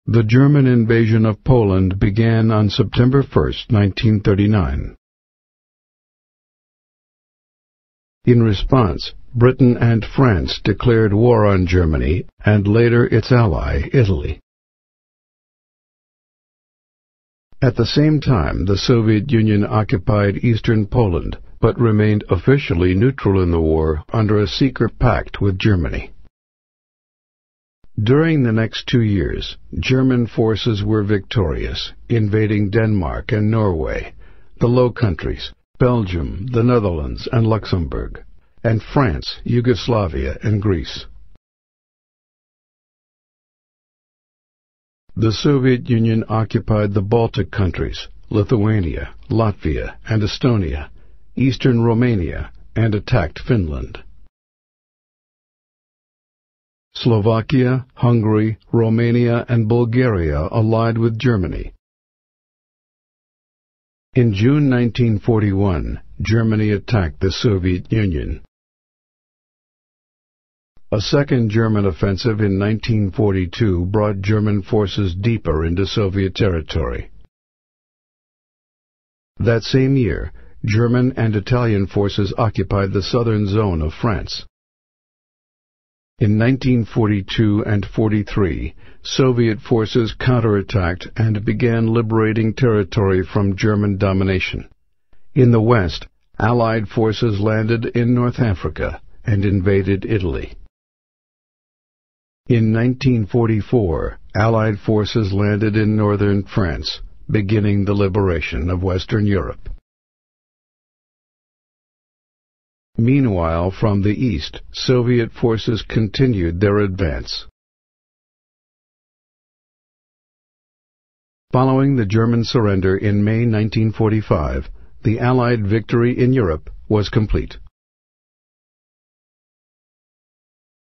The German invasion of Poland began on September 1, 1939. In response, Britain and France declared war on Germany and later its ally, Italy. At the same time, the Soviet Union occupied eastern Poland, but remained officially neutral in the war under a secret pact with Germany. During the next 2 years, German forces were victorious, invading Denmark and Norway, the Low Countries, Belgium, the Netherlands, and Luxembourg, and France, Yugoslavia, and Greece. The Soviet Union occupied the Baltic countries, Lithuania, Latvia, and Estonia, eastern Romania, and attacked Finland. Slovakia, Hungary, Romania, and Bulgaria allied with Germany. In June 1941, Germany attacked the Soviet Union. A second German offensive in 1942 brought German forces deeper into Soviet territory. That same year, German and Italian forces occupied the southern zone of France. In 1942 and 43, Soviet forces counterattacked and began liberating territory from German domination. In the west, Allied forces landed in North Africa and invaded Italy. In 1944, Allied forces landed in northern France, beginning the liberation of Western Europe. Meanwhile, from the east, Soviet forces continued their advance. Following the German surrender in May 1945, the Allied victory in Europe was complete.